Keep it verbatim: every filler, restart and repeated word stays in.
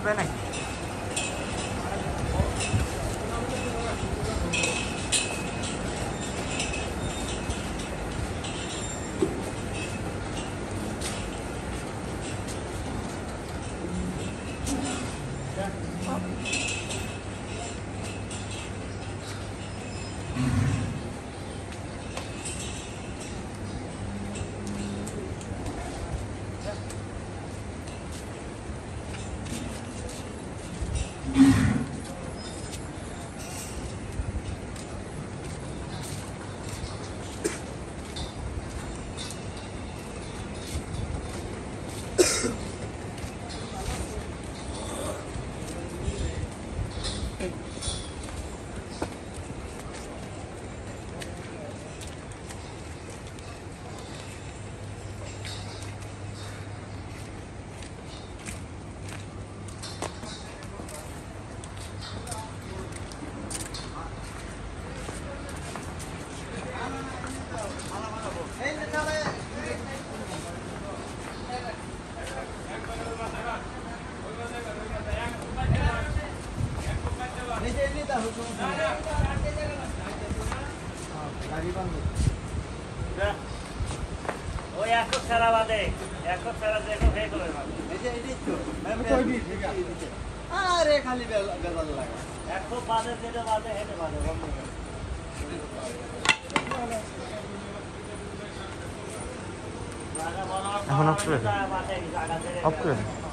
আসবে নাকি? ওই একশো ছাড়া বাদে একশো ছাড়া দেখো হয়ে গেল আরে খালি বেজাল লাগে একশো বাদে যেটা বাদে হেঁটে বাদে বন্ধ করে এখন অফ করে দেন, অফ করে দেন।